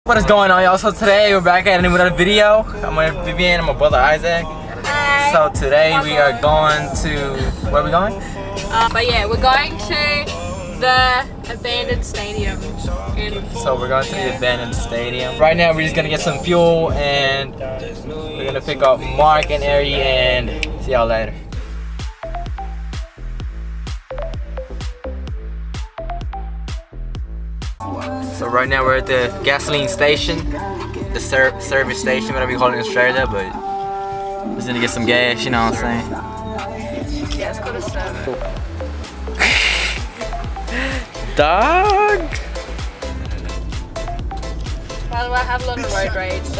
What is going on, y'all? So today we're back at another video. I'm with Vivian and my brother Isaac. Hi. So today we are going to, where are we going? But yeah, we're going to the abandoned stadium. So we're going to the abandoned stadium. Right now we're just gonna get some fuel and we're gonna pick up Mark and Ari and see y'all later. So right now we're at the gasoline station, the service station, whatever you call it in Australia, but we're just gonna get some gas, you know what I'm saying? Yeah, it's called a service. Dog! By the way, I have a lot of road rage, so...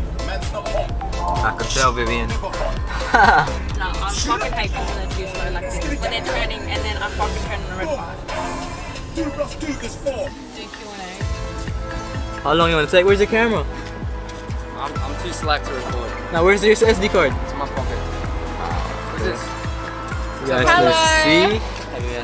I could tell, Vivian. No, I fucking hate people that do slow like this. When they're turning and then I fucking turn on the red light. How long you want to take? Where's the camera? I'm too slack to record. Now where's your SD card? It's in my pocket. What's this? You guys can see. Hey, man.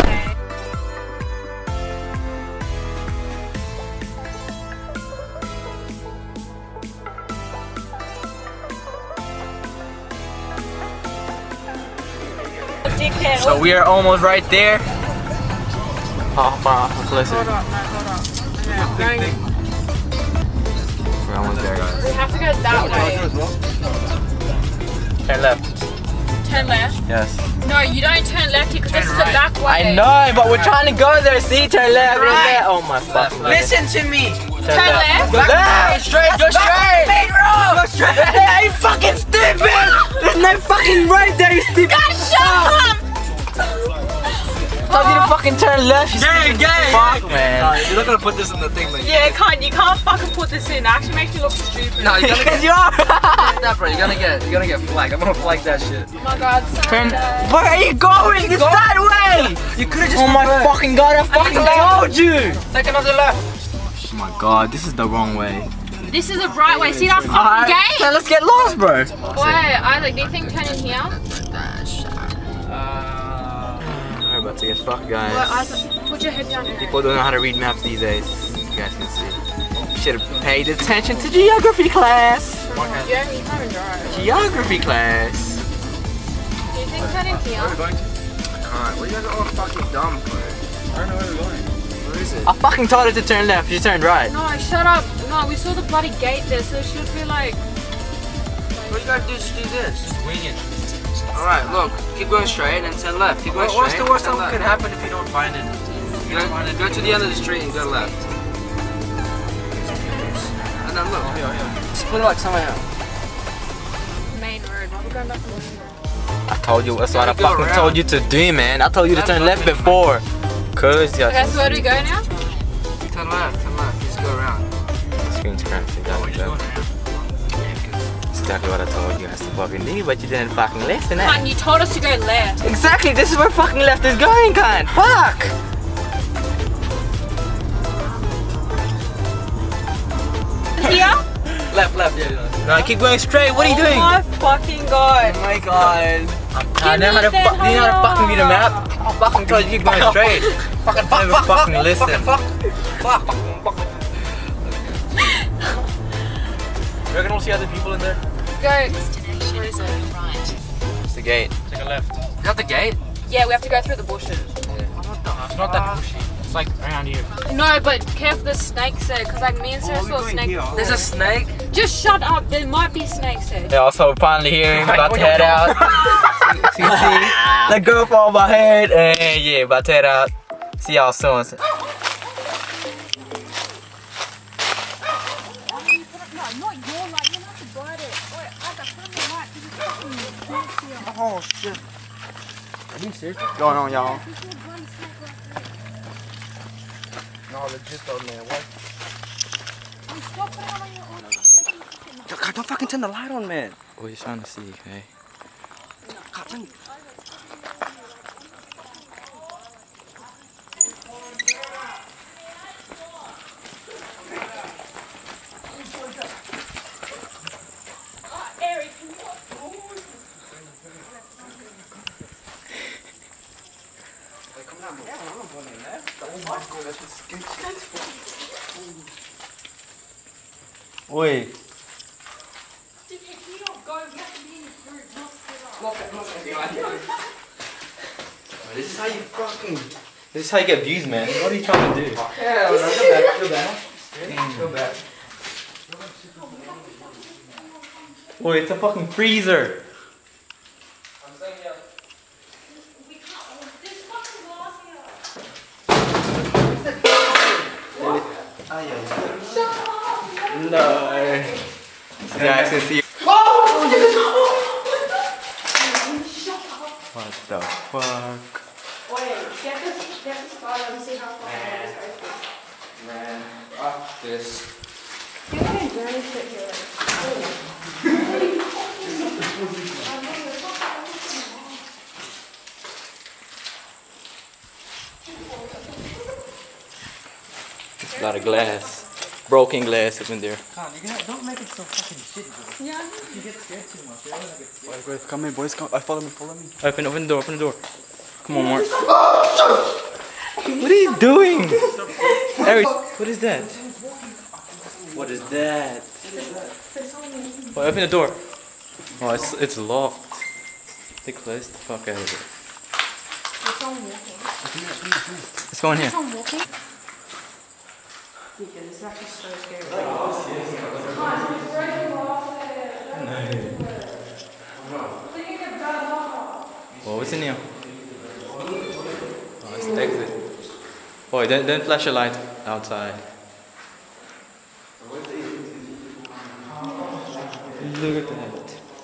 So we are almost right there. Oh, closer. Hold up, no, hold up. Okay, We're almost there, guys. we have to go that way. Turn left. Turn left? Yes. No, you don't turn left here because this is the back way. I know, but we're trying to go there. See, turn left. Right. Oh my fucking. Listen to me. Turn left? Go left. Straight, go straight. Main road. Go straight. Hey, you fucking stupid. There's no fucking right there, you stupid. God, shut up! Told you to fucking turn left. Gay. Fuck, man. You're not gonna put this in the thing, like. Yeah, you can't fucking put this in. It actually makes you look stupid. No, you're gonna Because get. you are. Nah, bro, you're gonna get flagged. I'm gonna flag that shit. Oh my god, Turn. Sunday. Where are you going? It's that way. You could've just. Oh my fucking god! I fucking told you. Take another left. Oh my god, this is the wrong way. This is the right way. See that fucking gate? So let's get lost, bro. Wait, Isaac, do you think turn in here? We're about to get fucked, Wait, guys. Isaac, put your head down here. People don't know how to read maps these days. You guys can see. You should have paid attention to geography class. Yeah, you can't even drive. Geography class. Do you think turn in here? Alright, well, you guys are all fucking dumb, bro. I don't know where we're going. Where is it? I fucking told her to turn left. She turned right. No, shut up. No, we saw the bloody gate there, so it should be like... What you gotta do? Just do this. Just wing it. Alright, look. Keep going straight and turn left. Keep going straight. What's the worst turn that could left. happen if you don't find it? Go to the end of the street and go left. And then look. Just put it like somewhere else. Main road. Why are we going back to the main road? I told you. That's what I Gotta go fucking around. told you to do, man. I told you to turn left before. Cause yeah. Okay, so where do we go now? Turn left. Just go around. Screen's cracked. That's exactly what I told you guys to fucking do, but you didn't fucking listen. Cunt, you told us to go left. Exactly. This is where fucking left is going, cunt. Fuck. Here? Left, yeah. No, keep going straight. What are you doing? Oh my fucking god. Oh my god. I know how to Give me do you know how to that fucking read a map? I fucking told you to keep going straight. Fucking Never fucking listen. Fuck. You reckon we'll see other people in there? Go. Where is it? It's the gate. Take a left. Is that the gate? Yeah, we have to go through the bushes. It's not that bushy. It's like around here. No, but careful, there's snakes there, because like me and Sarah saw a snake before. There's a snake? Just shut up, there might be snakes there. Yeah, also finally here, about to head out. See, let go fall my head, and yeah, about to head out. See y'all soon. Oh shit. Are you serious? What's going on, y'all? No, legit though, man. What? Don't fucking turn the light on, man. What are you trying to see, okay? Oi. This is how you fucking. This is how you get views, man. What are you trying to do? Yeah, go back. Go back. Go back. Oi, it's a fucking freezer. I'm saying yeah. We can't. There's fucking glass here. No. Guys can see. What the fuck? Wait, get this spot and see how far it is. Man, fuck this. You can journey shit here. A lot of glass. Broken glass up in there. Don't make it so fucking shit, bro. Yeah. You get scared too much. Boys, come in, boys. Come. Follow me. Open the door. Open the door. Come on, Mark. What are you doing? Harry, what is that? What is that? Well, open the door. Oh, it's locked. They closed the fuck out of it. Let's go in here. This is actually so scary. Well, what's in here? Oh, it's the exit. Boy, don't flash a light outside. Look at that.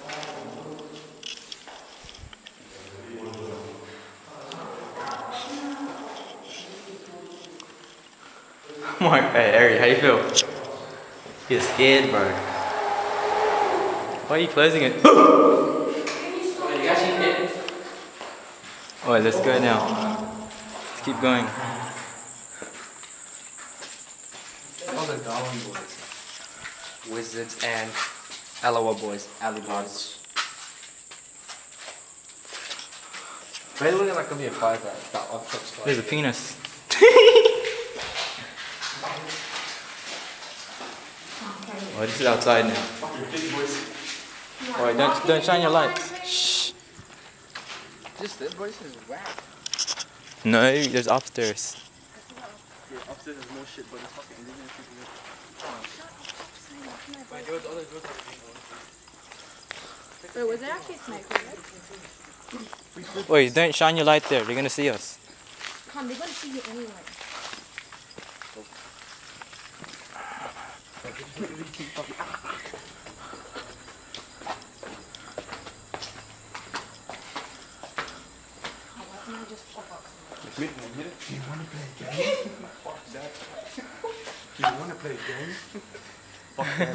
Mark, hey, Ari, how you feel? You're scared, bro. Why are you closing it? Alright, let's go now. Let's keep going. All the Darwin boys. Wizards and Aloha boys. Alibars. They look like gonna be a fire that off There's a penis. Oh, this is outside now. Alright, don't shine your light. Shh. This boys is whack. No, there's upstairs. Yeah, upstairs there's more shit, but it's fucking indigenous people. Wait, was there actually a snake there? Wait, don't shine your light there. They're gonna see us. Come, they're gonna see you anyway. You wanna play a game? Fuck that. You wanna play a game? Fuck that.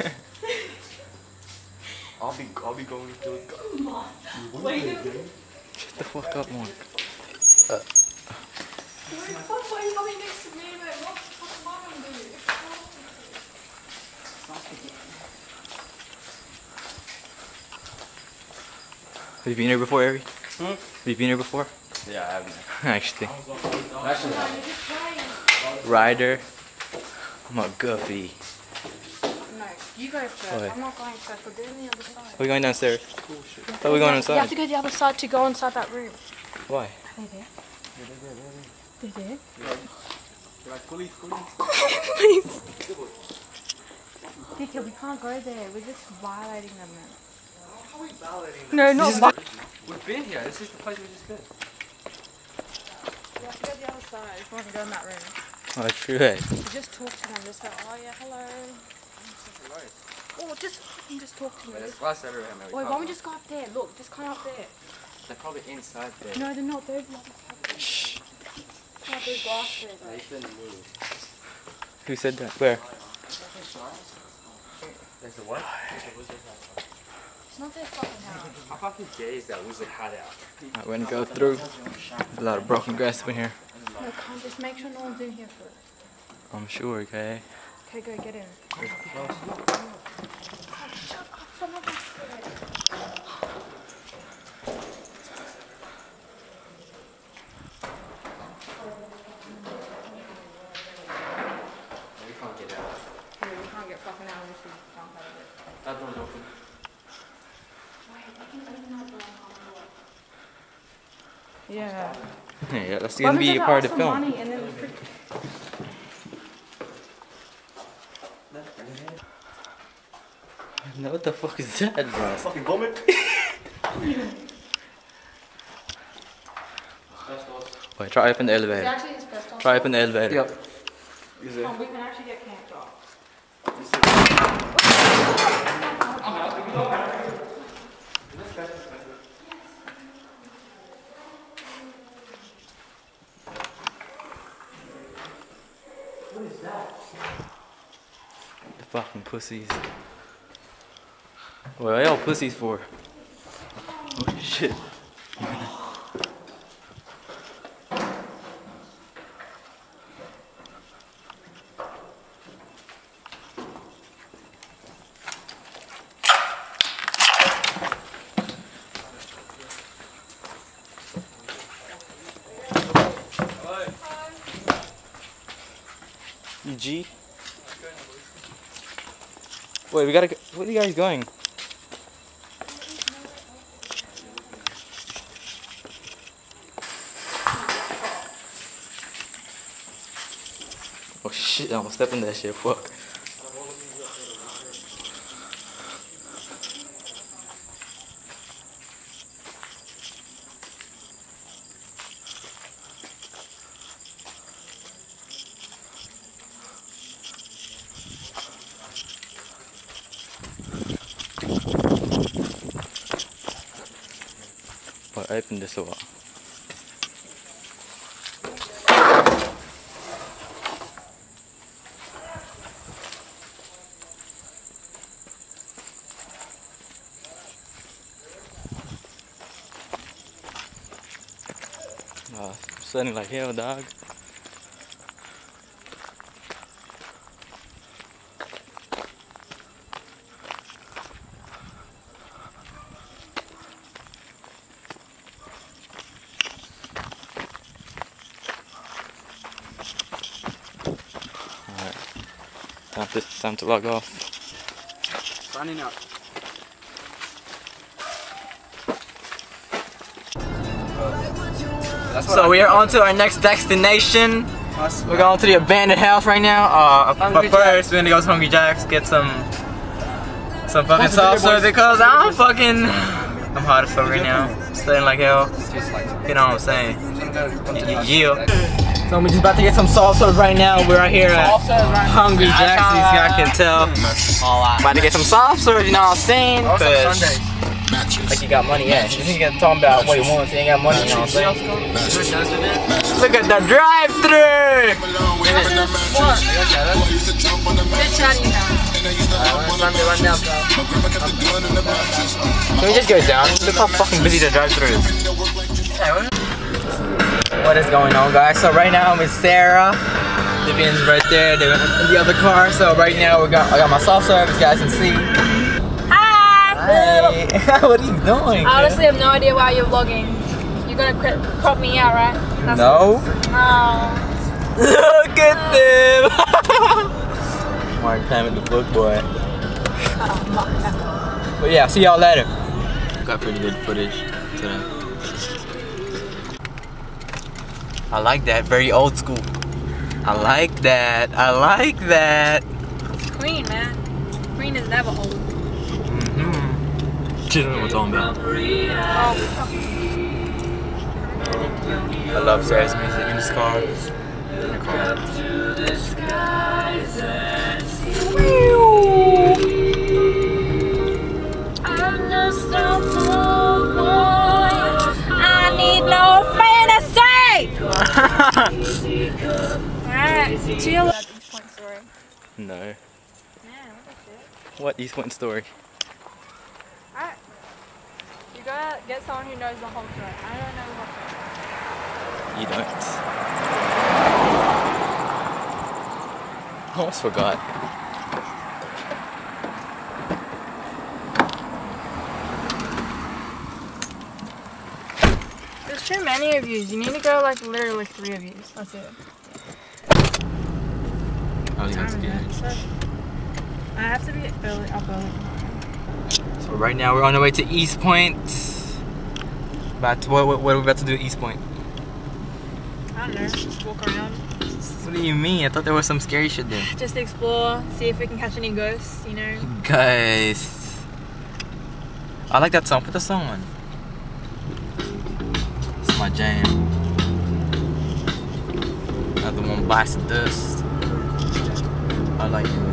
I'll be going to it. You wanna play a game? Shut the fuck up, Mark. Why are you coming next to me, mate? What the fuck am I gonna do? Have you been here before, Ari? Have you been here before? Yeah, I haven't. Actually. Actually, Ryder. I'm a guffy. No, you go first. Why? I'm not going first. We're doing the other side. We're going downstairs. Thought we were going You inside. have to go the other side to go inside that room. Why? Are they there? They're there? like police. Please. Dickhead, we can't go there. We're just violating them, man. How are we validating? No, not We've been here. This is the place we just been. You have to go the other side if you want to go in that room. Oh, true, hey. You just talk to them. Just go, oh yeah, hello. Oh, just talk to them. There's glass everywhere, man. Wait, why don't we just go up there? Look, just come up there. They're probably inside there. No, they're not. They're not. Shh. There's glass there, though. They shouldn't move. Who said that? Where? There's a what? It's not their fucking house. How fucking gay is that wizard hat out? Alright, we're gonna go through. There's a lot of broken glass up in here. No, come, just make sure no one's in here first. I'm sure, okay? Okay, go get in. Shut up, someone else. We can't get out. Yeah, we can't get fucking walking out, we should jump out of it. That door's open. Yeah. Yeah, that's gonna be a part of the film. Money and then No, what the fuck is that, bro? Fucking vomit. Wait, try open the elevator. Try open the elevator. Yep. we can actually get camped off. What is that? The fucking pussies. What are y'all pussies for? Oh shit. G. Wait, we gotta. Where are you guys going? Oh shit! I almost stepped in that shit. Fuck. But open this door. Sunny like hell, dog. Time to log off. Signing out. So we are on to our next destination. We're going to the abandoned house right now. But first we're gonna go to Hungry Jack's, get some fucking salsa because I'm hot as fuck right now. Studying like hell. You know what I'm saying? Yeah. So we're just about to get some salsa right now. We're out here at Hungry Jack's, as y'all can tell. About to get some salsa, you know what I'm saying? Cause like you got money, yeah. You think you're talking about what he wants, he ain't got money, you know what I'm saying? Look at the drive-thru! Can we just go down? Look how fucking busy the drive-thru is. What is going on, guys? So right now I'm with Sarah. Vivian's right there, they're in the other car. So right now I got my salsa, as you guys can see. Hey, what are you doing? I honestly have no idea why you're vlogging. You're gonna crop me out, right? That's no. Oh. Look at them. Mark time with the book, boy. But yeah, see y'all later. Got pretty good footage today. I like that. Very old school. I like that. I like that. It's clean, man. Green is never old. You don't know what I'm talking about. I love Sarah's music in this car. I'm just a fool boy. I need no fantasy. Alright, chill. East Point story. No. Man, what the shit? What East Point story? Alright. You gotta get someone who knows the whole story. I don't know the whole story. You don't. I almost forgot. There's too many of yous. You need to go like literally 3 of yous. That's it. I think that's good. I have to be up early. So right now we're on the way to East Point. What are we about to do at East Point? I don't know, just walk around. What do you mean? I thought there was some scary shit there. Just explore, see if we can catch any ghosts, you know. Guys, I like that song. Put the song on. It's my jam. Another one bites the dust. I like it.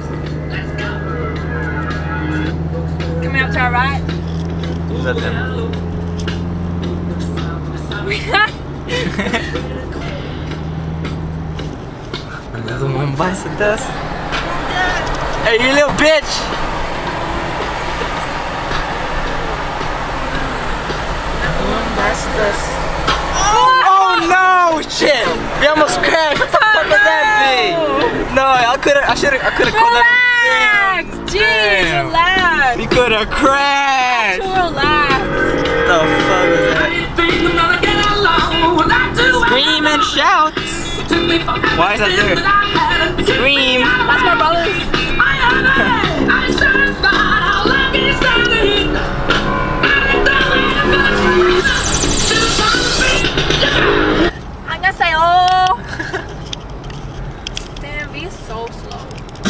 Coming up to our right. Is that them? Another one bites the dust. Hey, you little bitch! Another one bites the dust. Oh no! Shit! We almost crashed. What the fuck was that thing? No, I should have called that. Relax! Jeez, relax! We could have crashed! Relax! What the fuck was that? Scream and shout! Why is that there? Scream! That's my brother's. I'm gonna say, oh! Damn, be so slow.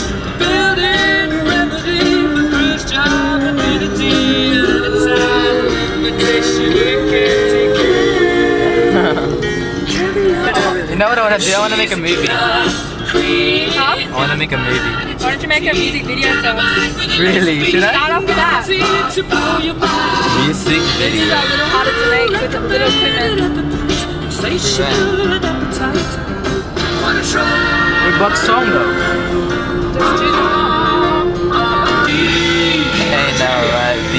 You know what I want to do? I want to make a movie. Huh? I want to make a movie. Why don't you make a music video first? Really? Should I? Start off with that. Music This video. is a little harder to make with a little equipment. We bought the song though. Just choose a song. Hey, now, right? B.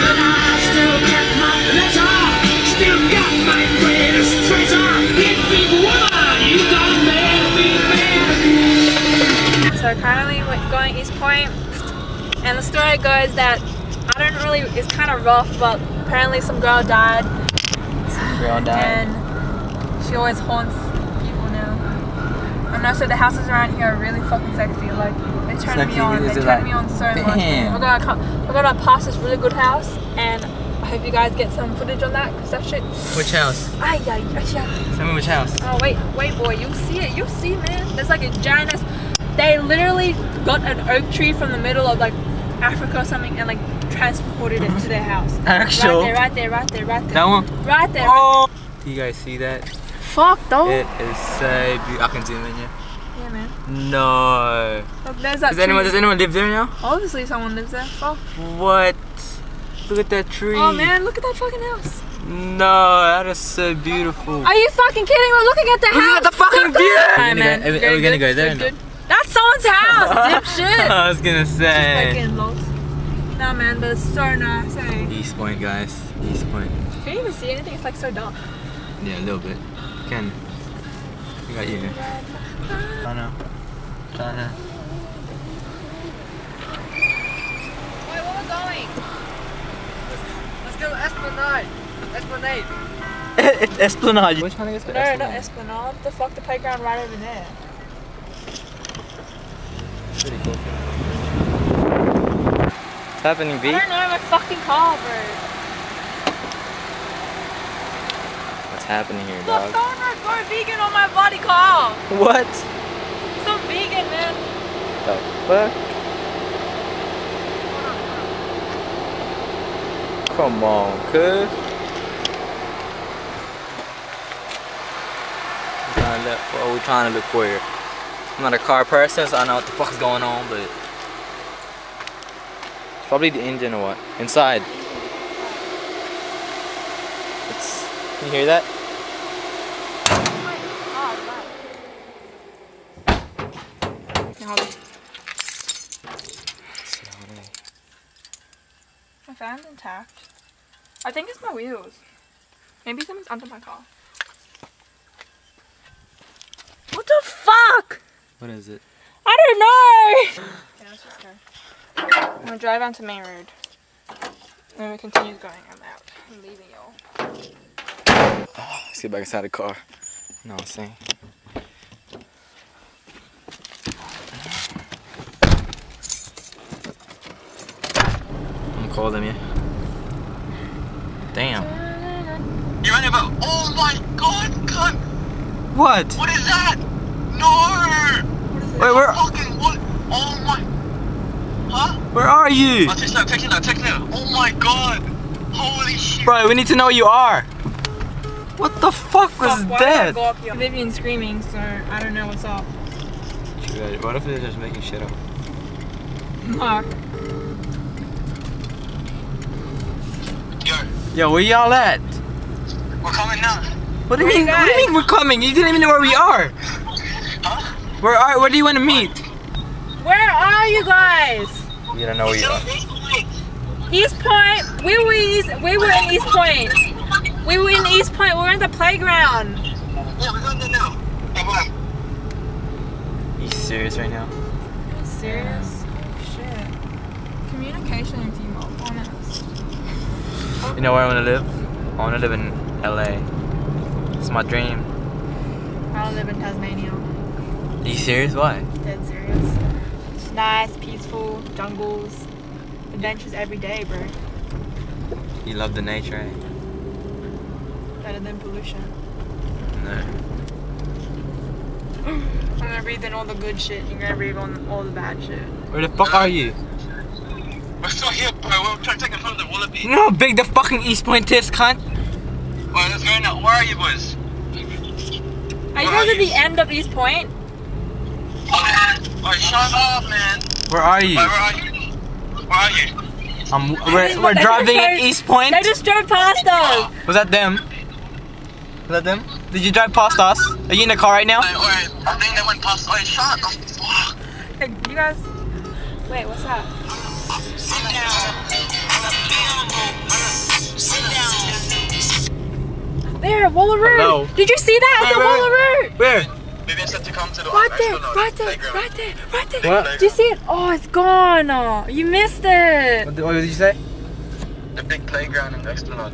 So currently we're going East Point, and the story goes that it's kind of rough, but apparently some girl died. Girl died. And she always haunts people now. And also the houses around here are really fucking sexy. Like they turn me on. They turn me on so much. We're gonna pass this really good house, and I hope you guys get some footage on that, because that shit. Which house? Ay. Tell me which house. Oh wait, boy, you see it? You see, man? There's like a giant ass. They literally got an oak tree from the middle of like Africa or something and like transported it to their house. Actual? Right there. That one? Right there. Oh! Do you guys see that? Fuck though. It is so beautiful. I can zoom in here. Yeah, man. No. Look, there's that Does anyone live there now? Obviously someone lives there. Fuck. What? Look at that tree. Oh man, look at that fucking house. No, that is so beautiful. Are you fucking kidding? We're looking at the house. Look at the fucking view. Hi, man. Are we gonna go there? Good. That's someone's house, dipshit. I was gonna say. Fucking lost. Nah, man, but it's so nice, eh? East Point, guys. East Point. Can you even see anything? It's like so dark. Yeah, a little bit. Ken, we got you. China. Wait, where we're going? Let's go Esplanade. Esplanade. Which one is it? No, not Esplanade. The fuck, the playground right over there. Pretty cool. What's happening, B? I don't know, my fucking car, bro. What's happening here, The dog? phone won't go vegan on my body car. What? So vegan, man. The fuck? Come on, cuz. What are we trying to look for here? I'm not a car person, so I don't know what the fuck's going on, but it's probably the engine or what? Inside. Can you hear that? My fan's intact. I think it's my wheels. Maybe something's under my car. What the fuck? What is it? I don't know! Yeah, let's just go. I'm gonna drive onto Main Road. And then we continue going. I'm out. I'm leaving y'all. Let's get back inside the car. You know what I'm saying? call them, yeah. Damn. You ran about. Oh my god, cunt! What? What is that? No! Wait, where? Fucking what? Oh my. Huh? Where are you? Oh, text now. Oh my god! Holy shit! Bro, we need to know where you are. What the fuck was that? Vivian's screaming, so I don't know what's up. What if they're just making shit up? Mark. Yo, where y'all at? We're coming now. What do you mean? What do you mean we're coming? You didn't even know where we are. Huh? Where do you want to meet? Where are you guys? You don't know where you are. East Point. We were in East Point. We were in East Point. We were in the playground. Yeah, we're going there now. Come on. You serious right now? Are you serious? Oh shit. Communication and teamwork, honest. You know where I want to live? I want to live in LA. It's my dream. I want to live in Tasmania. Are you serious? Why? Dead serious. It's nice, peaceful, jungles, adventures every day, bro. You love the nature, eh? Better than pollution. No. I'm gonna breathe in all the good shit. You're gonna breathe on all the bad shit. Where the fuck are you? We're still here, bro. We're trying to take control of the Wallaby. You know how big the fucking East Point is, cunt? Alright, let's go now. Where are you, boys? Are you guys at the end of East Point? Alright, shut up, man. Where are you? Where are you? Where are you? We're driving at East Point. They just drove past us. Was that them? Was that them? Did you drive past us? Are you in the car right now? Alright, I think they went past. Alright, shut up. Fuck. Hey, you guys. Wait, what's that? Sit down. There, Wallaroo. Hello. Did you see that? It's a Wallaroo. Where? Maybe I said to come to the Right there, astronaut right there, playground. right there, right there. What? Did you see it? Oh, it's gone. Oh, you missed it. What did you say? The big playground in the astronaut.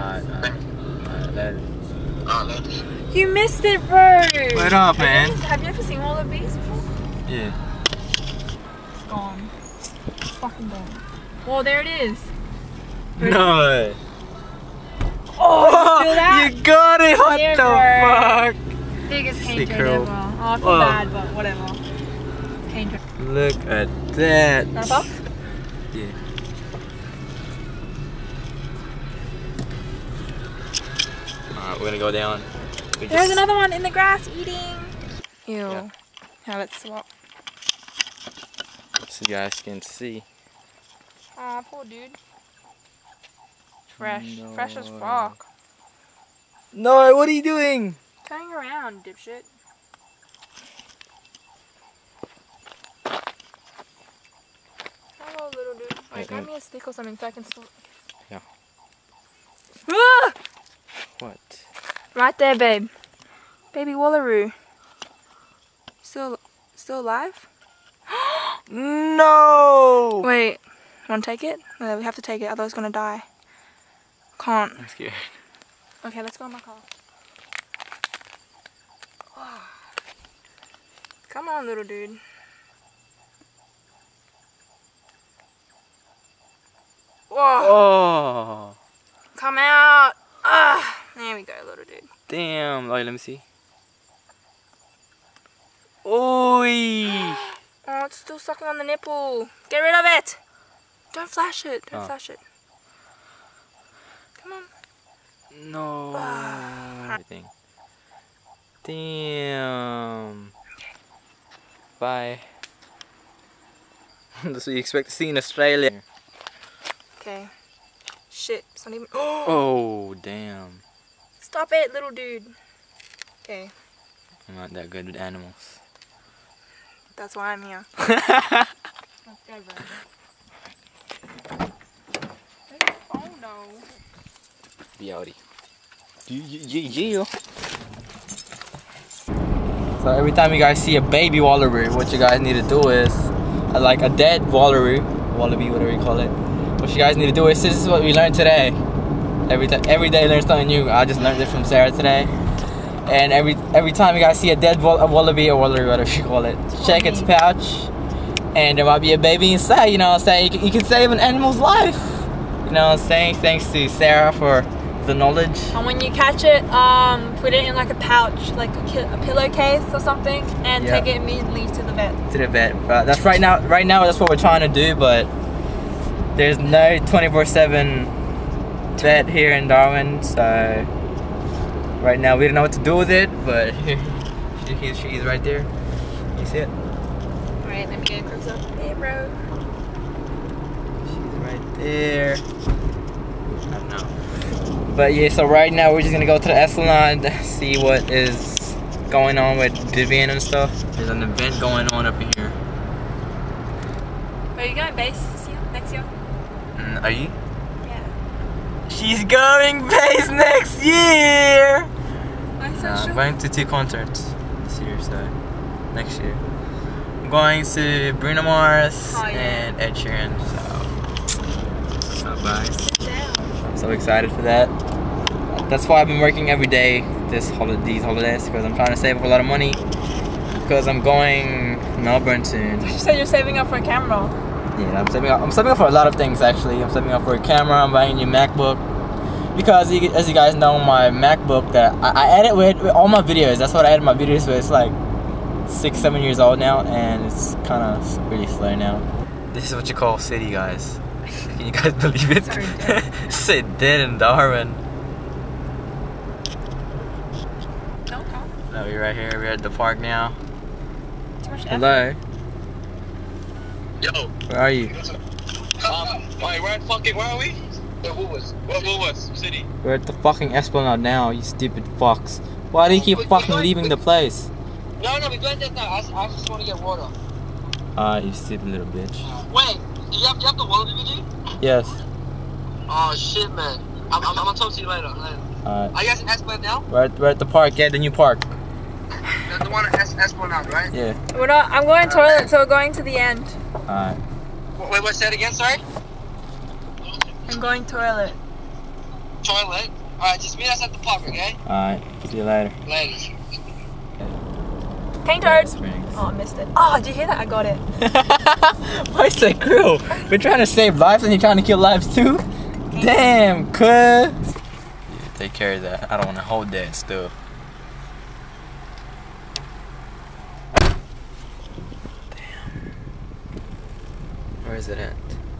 You missed it, bro. What up, man? Have you ever seen Wallabies before? Yeah. It's gone. It's fucking gone. Well, there it is. No. Oh, you feel that? You got it. What Yeah, the bro. fuck? Biggest cane Sick drone curl. ever. Oh, I feel Oh. bad, but whatever. Cane drone. Look at that. Want a puff? Yeah. Alright, we're gonna go down. There's another one in the grass eating. Ew. Yeah. Now let's swap. So you guys can see. Aw, poor dude. Fresh. No. Fresh as fuck. No, what are you doing? Turning around, dipshit. Hello, little dude. Wait, grab me a stick or something so I can still. Yeah. Ah! What? Right there, babe. Baby Wallaroo. Still alive? No! Wait, wanna take it? No, we have to take it, otherwise it's gonna die. Can't. I'm scared. Okay, let's go in my car. Come on, little dude. Whoa! Oh! Come out! Ah! There we go, little dude. Damn. Oh, let me see. Oi! Oh, it's still sucking on the nipple. Get rid of it! Don't flash it. Don't flash it. Come on. No. Everything. Damn. Bye. That's what you expect to see in Australia. Okay. Shit. It's not even. Oh, damn. Stop it, little dude. Okay. I'm not that good with animals. That's why I'm here. Let's go, bro. Oh no. Beauty. Yeah. So every time you guys see a baby Wallaby, what you guys need to do is, like a dead Wallaby, whatever you call it. What you guys need to do is, this is what we learned today. Every day learn something new. I just learned it from Sarah today. And every time you guys see a dead Wallaby or Wallaby, whatever you call it, check its pouch, and there might be a baby inside. You know what I'm saying? You can save an animal's life. You know what I'm saying? Thanks to Sarah for the knowledge. And when you catch it, put it in like a pouch, like a pillowcase or something, and take it immediately to the vet. To the vet. That's right now. Right now, that's what we're trying to do, but there's no 24/7 vet here in Darwin, so right now we don't know what to do with it. But she's right there. You see it? Alright, let me get a close up. Hey, bro. She's right there. I don't know. But yeah, so right now we're just gonna go to the Esplanade, see what is going on with Vivian and stuff. There's an event going on up in here. Are you going base this year? Next year? Are you? Yeah. She's going base next year! I'm so sure. I'm going to 2 concerts this year, so next year. I'm going to Bruno Mars and Ed Sheeran, so what's up, guys? I'm so excited for that. That's why I've been working every day these holidays, because I'm trying to save up a lot of money, because I'm going Melbourne soon. You said you're saving up for a camera. Yeah, I'm saving up for a lot of things actually. I'm saving up for a camera, I'm buying a new MacBook. Because as you guys know, my MacBook that I edit with all my videos, that's what I edit my videos with. It's like 6-7 years old now, and it's kind of really slow now. This is what you call city, guys. Can you guys believe it? It's so dead in Darwin. No, we're right here. We're at the park now. Hello. Yo. Where are you? Wait, where are we? What city? We're at the fucking Esplanade now, you stupid fucks. Why do you keep fucking leaving the place? No, we're going there now. I just want to get water. You stupid little bitch. Wait, you have the Wallaby with you? Yes. Oh shit, man. I'm gonna talk to you later. Are you guys in Esplanade now? We're at the park, yeah, the new park. The one at Esplanade, right? Yeah. We're not. I'm going toilet, so we're going to the end. Alright. Wait, what's that again? Sorry. I'm going toilet. Toilet. Alright, just meet us at the park, okay? Alright. See you later. Later. Paint toad. Oh, I missed it. Oh, did you hear that? I got it. Why is that cruel? We're trying to save lives and you're trying to kill lives too? Damn, cuz. Yeah, take care of that. I don't want to hold that stuff. Where is it at?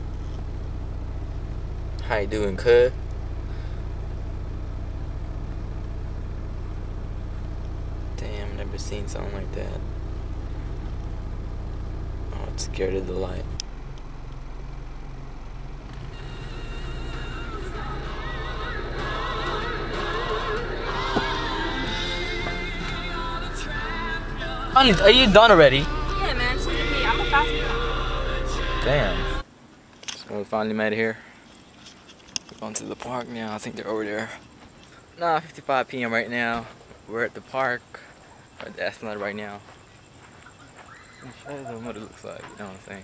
How you doing, cuz? Damn, never seen something like that. Oh, it's scared of the light. Are you done already? Yeah, man. Just look at me. I'm a fast girl. Damn. So we finally made it here. We're going to the park now. I think they're over there. 9:55 p.m. right now. We're at the park. We're at the Esplanade right now. Let me show them what it looks like. You know what I'm saying?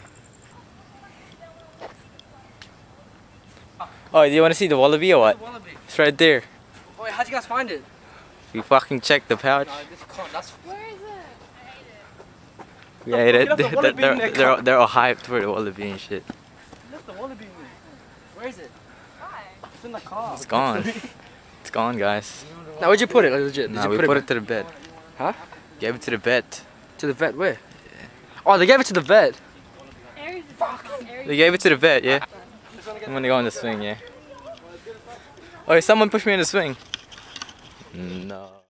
Oh, do you want to see the Wallaby or what? Wallaby. It's right there. Wait, how'd you guys find it? We fucking checked the pouch. No, this can't. That's. Where is it? We ate it. They're all hyped for the Wallaby and shit. Look, the Wallaby. Where is it? It's in the car. It's gone. It's gone, guys. Now, where'd you put it? Like, legit. Nah, we put it to the vet. Huh? Gave it to the vet. To the vet? Where? Yeah. Oh, they gave it to the vet. They gave it to the vet, yeah. I'm gonna go in the swing, yeah. Oh, someone pushed me in the swing. No.